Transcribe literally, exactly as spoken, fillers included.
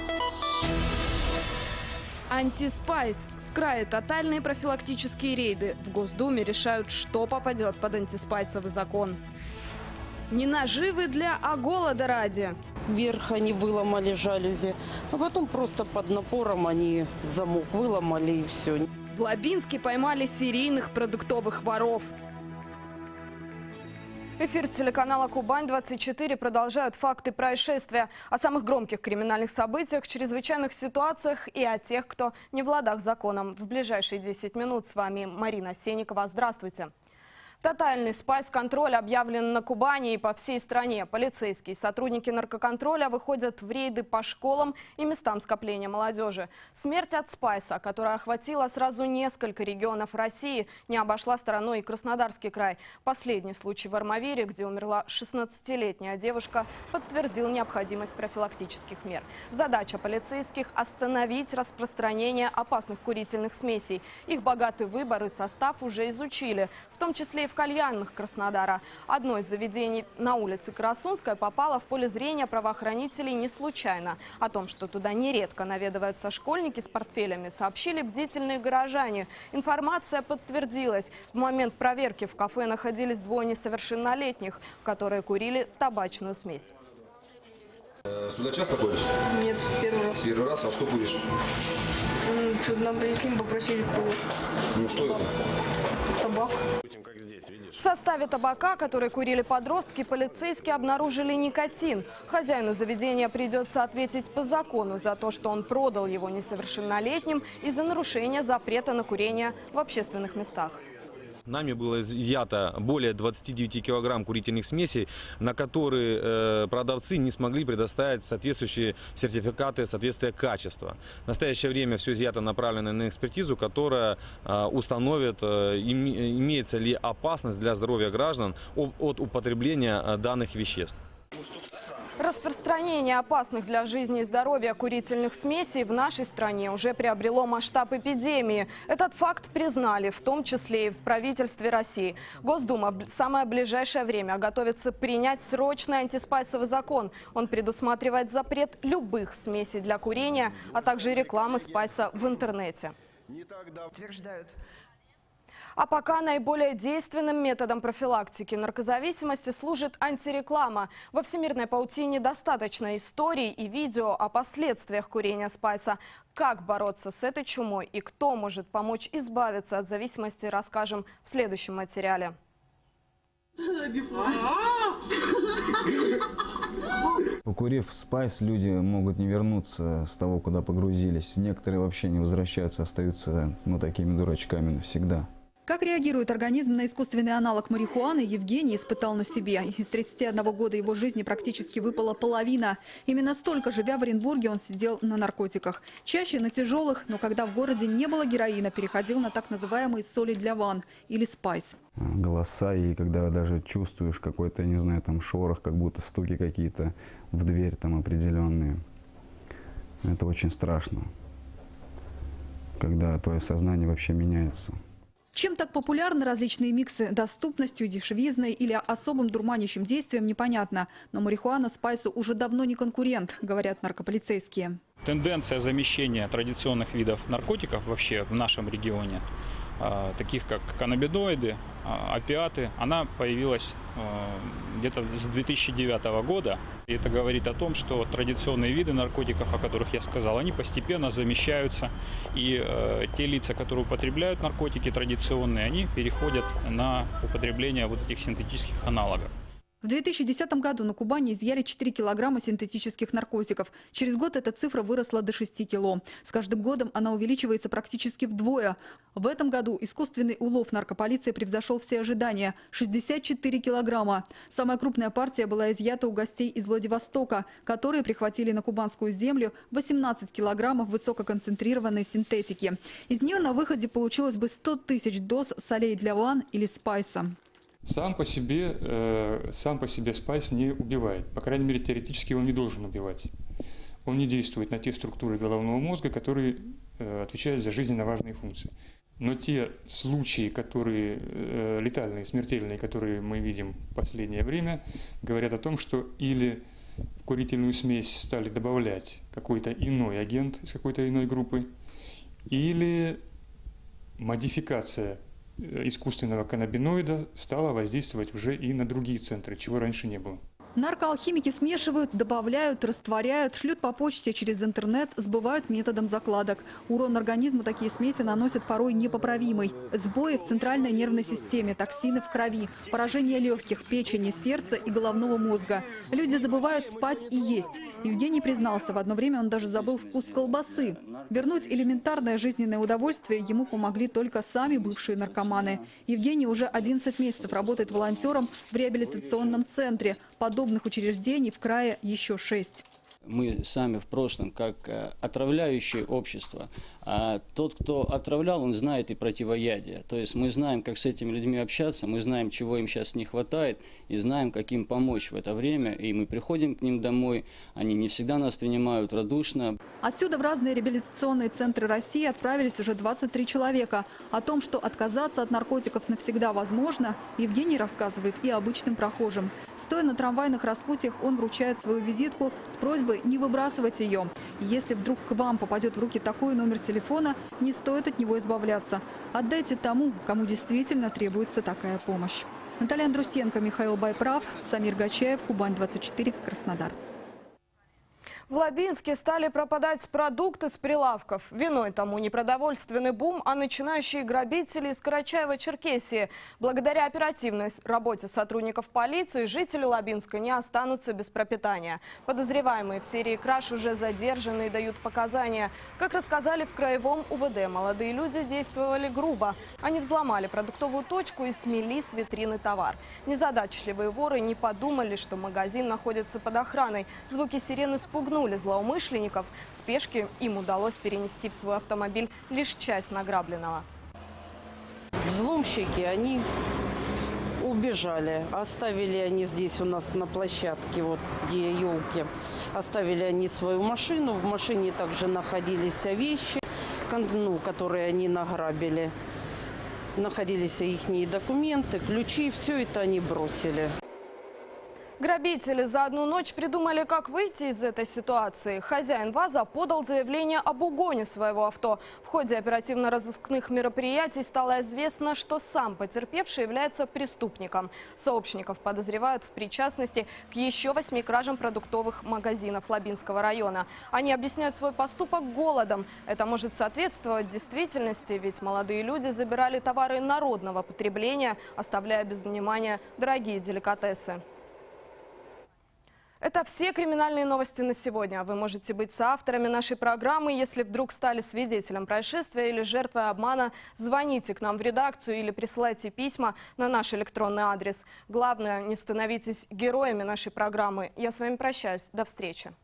Антиспайс. В крае тотальные профилактические рейды. В Госдуме решают, что попадет под антиспайсовый закон. Не наживы для, а голода ради. Вверх они выломали жалюзи, а потом просто под напором они замок выломали и все. В Лабинске поймали серийных продуктовых воров. Эфир телеканала «Кубань двадцать четыре» продолжают факты происшествия. О самых громких криминальных событиях, чрезвычайных ситуациях и о тех, кто не в ладах с законом. В ближайшие десять минут с вами Марина Сенникова. Здравствуйте. Тотальный спайс-контроль объявлен на Кубани и по всей стране. Полицейские и сотрудники наркоконтроля выходят в рейды по школам и местам скопления молодежи. Смерть от спайса, которая охватила сразу несколько регионов России, не обошла стороной и Краснодарский край. Последний случай в Армавире, где умерла шестнадцатилетняя девушка, подтвердил необходимость профилактических мер. Задача полицейских – остановить распространение опасных курительных смесей. Их богатый выбор и состав уже изучили, в том числе и в кальянных Краснодара. Одно из заведений на улице Карасунская попало в поле зрения правоохранителей не случайно. О том, что туда нередко наведываются школьники с портфелями, сообщили бдительные горожане. Информация подтвердилась. В момент проверки в кафе находились двое несовершеннолетних, которые курили табачную смесь. Сюда часто ходишь? Нет, первый раз. Первый раз? А что куришь? Ну, что-то нам принесли, попросили колу. Ну что это? Табак. В составе табака, который курили подростки, полицейские обнаружили никотин. Хозяину заведения придется ответить по закону за то, что он продал его несовершеннолетним из-за нарушения запрета на курение в общественных местах. Нами было изъято более двадцати девяти килограмм курительных смесей, на которые э, продавцы не смогли предоставить соответствующие сертификаты соответствия качества. В настоящее время все изъято направлено на экспертизу, которая э, установит, э, им, имеется ли опасность для здоровья граждан от, от употребления э, данных веществ. Распространение опасных для жизни и здоровья курительных смесей в нашей стране уже приобрело масштаб эпидемии. Этот факт признали, в том числе и в правительстве России. Госдума в самое ближайшее время готовится принять срочный антиспайсовый закон. Он предусматривает запрет любых смесей для курения, а также рекламы спайса в интернете. Утверждают. А пока наиболее действенным методом профилактики наркозависимости служит антиреклама. Во всемирной паутине достаточно историй и видео о последствиях курения спайса. Как бороться с этой чумой и кто может помочь избавиться от зависимости, расскажем в следующем материале. Покурив спайс, люди могут не вернуться с того, куда погрузились. Некоторые вообще не возвращаются, остаются ну, такими дурачками навсегда. Как реагирует организм на искусственный аналог марихуаны, Евгений испытал на себе. Из тридцати одного года его жизни практически выпала половина. Именно столько, живя в Оренбурге, он сидел на наркотиках. Чаще на тяжелых, но когда в городе не было героина, переходил на так называемые соли для ванн или спайс. Голоса, и когда даже чувствуешь какой-то, не знаю, там шорох, как будто стуки какие-то в дверь там определенные. Это очень страшно, когда твое сознание вообще меняется. Чем так популярны различные миксы? Доступностью, дешевизной или особым дурманящим действием непонятно. Но марихуана спайсу уже давно не конкурент, говорят наркополицейские. Тенденция замещения традиционных видов наркотиков вообще в нашем регионе, таких как каннабиноиды, опиаты, она появилась где-то с две тысячи девятого года. И это говорит о том, что традиционные виды наркотиков, о которых я сказал, они постепенно замещаются. И э, те лица, которые употребляют наркотики традиционные, они переходят на употребление вот этих синтетических аналогов. В две тысячи десятом году на Кубани изъяли четыре килограмма синтетических наркотиков. Через год эта цифра выросла до шести кило. С каждым годом она увеличивается практически вдвое. В этом году искусственный улов наркополиции превзошел все ожидания – шестьдесят четыре килограмма. Самая крупная партия была изъята у гостей из Владивостока, которые прихватили на кубанскую землю восемнадцать килограммов высококонцентрированной синтетики. Из нее на выходе получилось бы сто тысяч доз солей для ванн или спайса. Сам по себе, э, сам по себе спайс не убивает. По крайней мере, теоретически он не должен убивать. Он не действует на те структуры головного мозга, которые э, отвечают за жизненно важные функции. Но те случаи, которые э, летальные, смертельные, которые мы видим в последнее время, говорят о том, что или в курительную смесь стали добавлять какой-то иной агент из какой-то иной группы, или модификация искусственного каннабиноида стала воздействовать уже и на другие центры, чего раньше не было. Наркоалхимики смешивают, добавляют, растворяют, шлют по почте через интернет, сбывают методом закладок. Урон организму такие смеси наносят порой непоправимый. Сбои в центральной нервной системе, токсины в крови, поражение легких, печени, сердца и головного мозга. Люди забывают спать и есть. Евгений признался, в одно время он даже забыл вкус колбасы. Вернуть элементарное жизненное удовольствие ему помогли только сами бывшие наркоманы. Евгений уже одиннадцать месяцев работает волонтером в реабилитационном центре. Подобных учреждений в крае еще шесть. Мы сами в прошлом как отравляющее общество. А тот, кто отравлял, он знает и противоядие. То есть мы знаем, как с этими людьми общаться, мы знаем, чего им сейчас не хватает, и знаем, как им помочь в это время. И мы приходим к ним домой, они не всегда нас принимают радушно. Отсюда в разные реабилитационные центры России отправились уже двадцать три человека. О том, что отказаться от наркотиков навсегда возможно, Евгений рассказывает и обычным прохожим. Стоя на трамвайных распутьях, он вручает свою визитку с просьбой не выбрасывать ее. Если вдруг к вам попадет в руки такой номер телефона, не стоит от него избавляться. Отдайте тому, кому действительно требуется такая помощь. Наталья Андрусенко, Михаил Байправ, Самир Гачаев, Кубань двадцать четыре, Краснодар. В Лабинске стали пропадать продукты с прилавков. Виной тому не продовольственный бум, а начинающие грабители из Карачаева-Черкесии. Благодаря оперативной работе сотрудников полиции жители Лабинска не останутся без пропитания. Подозреваемые в серии краж уже задержаны и дают показания. Как рассказали в краевом УВД, молодые люди действовали грубо. Они взломали продуктовую точку и смели с витрины товар. Незадачливые воры не подумали, что магазин находится под охраной. Звуки сирены спугнули злоумышленников. В спешке им удалось перенести в свой автомобиль лишь часть награбленного. Взломщики, они убежали. Оставили они здесь у нас на площадке, вот где елки. Оставили они свою машину. В машине также находились вещи, ну, которые они награбили. Находились их документы, ключи. Все это они бросили. Грабители за одну ночь придумали, как выйти из этой ситуации. Хозяин ВАЗа подал заявление об угоне своего авто. В ходе оперативно-розыскных мероприятий стало известно, что сам потерпевший является преступником. Сообщников подозревают в причастности к еще восьми кражам продуктовых магазинов Лабинского района. Они объясняют свой поступок голодом. Это может соответствовать действительности, ведь молодые люди забирали товары народного потребления, оставляя без внимания дорогие деликатесы. Это все криминальные новости на сегодня. Вы можете быть соавторами нашей программы. Если вдруг стали свидетелем происшествия или жертвой обмана, звоните к нам в редакцию или присылайте письма на наш электронный адрес. Главное, не становитесь героями нашей программы. Я с вами прощаюсь. До встречи.